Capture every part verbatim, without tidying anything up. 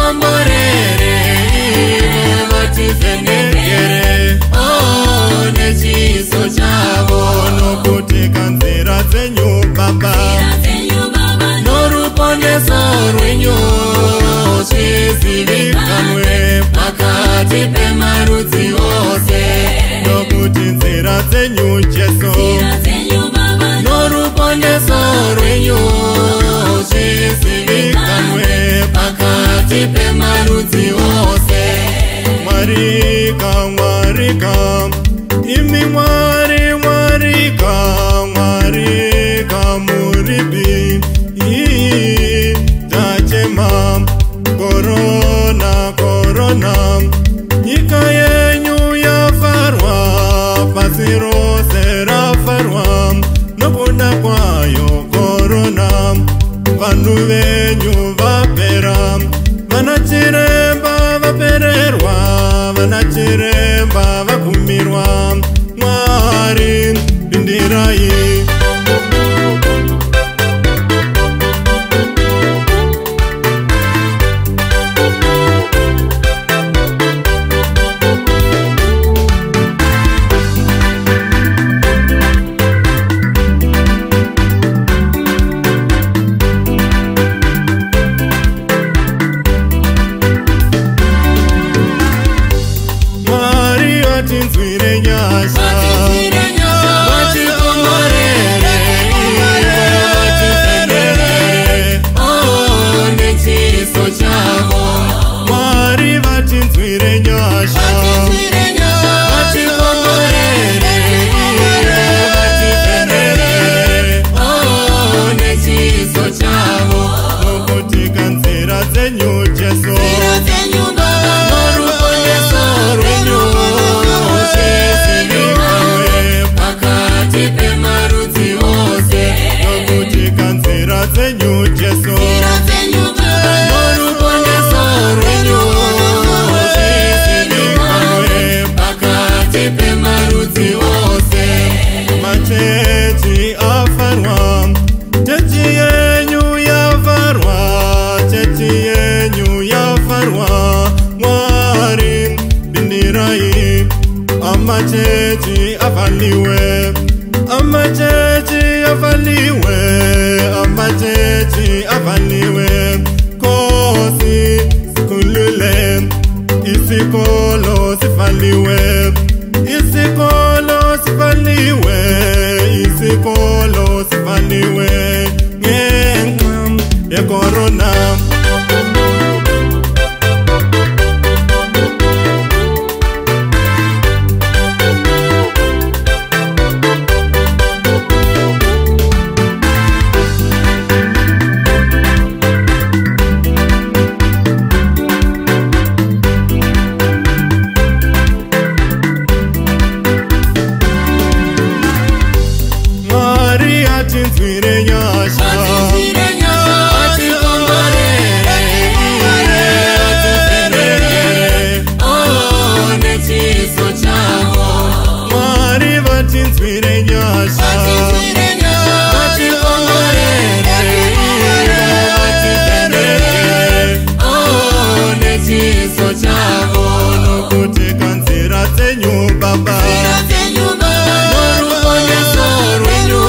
vatikomborere, ivo vativhenekere, oh, nechiso chavo. Nokuti kanzira dzenyu Baba, noruponeso rwenyu zvizivikanwe pakati pemarudzi ose. Nokuti nzira dzenyu Jesu, noruponeso rwenyu zvizivikanwe pakati pemarudzi ose. Mwarika, mwarika, imi mwari, mwarika, mwarika muripi. Ii tachema, korona, korona, nyika yenyu yafarwa, pasi rose rafarwa, nokuda kwayo korona. Vanhu venyu vapera, vanachiremba vapererwa, vanachiremba vakumirwa. Mwari pindirai. Vatinzwire nyasha, vatikomborere, vativhenekere, oh, nechiso chavo. Mwari vatinzwire nyasha, vatikomborere, vativhenekere, oh, nechiso chavo. Nokuti kanzira dzenyu Jesu, noruponeso rwenyu zvizivikanwe pakati pemarudzi ose. Nokuti kanzira dzenyu Jesu, noruponeso rwenyu zvizivikanwe pakati pemarudzi ose. Machechi afarwa, chechi yenyu yafarwa, chechi yenyu yafarwa. Mwari pindirai. Amachechi avaliwe, amachechi avaliwe, amachechi avaliwe. Kosi sikulule, isikolo sivaliwe, isikolo sivaliwe, isikolo sivaliwe. Ngenxa yekorona. Vatinzwire nyasha, vatikomborere, vativhenekere, oh, nechiso chavo. Mwari vatinzwire nyasha, vatikomborere, vativhenekere, oh, nechiso chavo. Nokuti kanzira dzenyu Baba, noruponeso rwenyu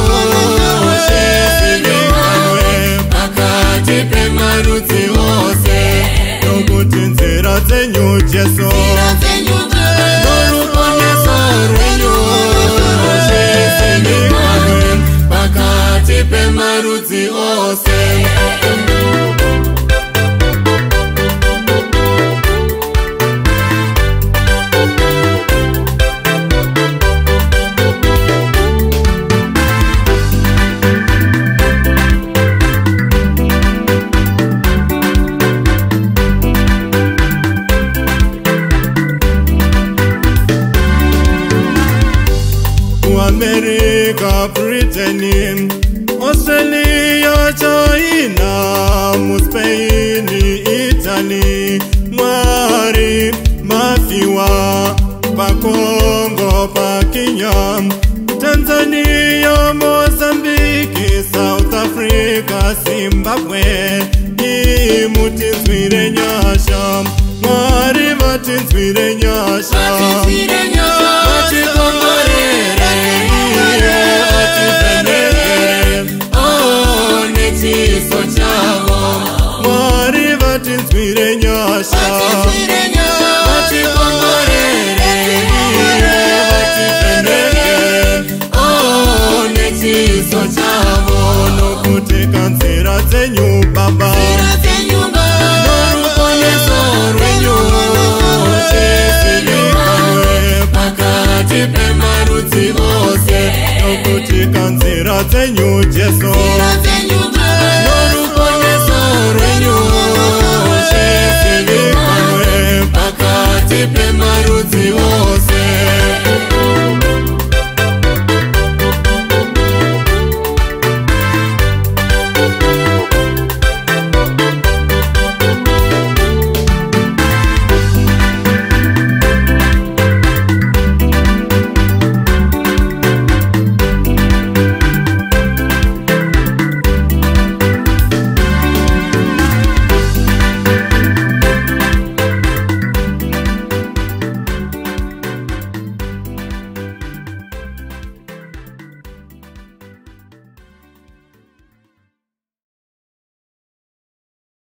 zvizivikanwe pakati pemarudzi ose. Nokuti nzira dzenyu Jesu, noruponeso rwenyu zvizivikanwe pakati pemarudzi ose. America, Britain, Australia, China, Spain, Italy. Mwari mafiwa pa Congo, pa Kenya, Tanzania, Mozambique, South Africa, Zimbabwe. Imutinzwire nyasha. vatinzwire nyasha, vatikongorere iye, vativhenekere oh nechiso chavo. Mwari vatinzwire nyasha, vatikongorere iye, vativhenekere oh nechiso chavo. Nokuti kanzira dzenyu Baba, noruponeso rwenyu zvizivikanwe pakati pemarudzi ose. Nokuti kanzira dzenyu Jesu,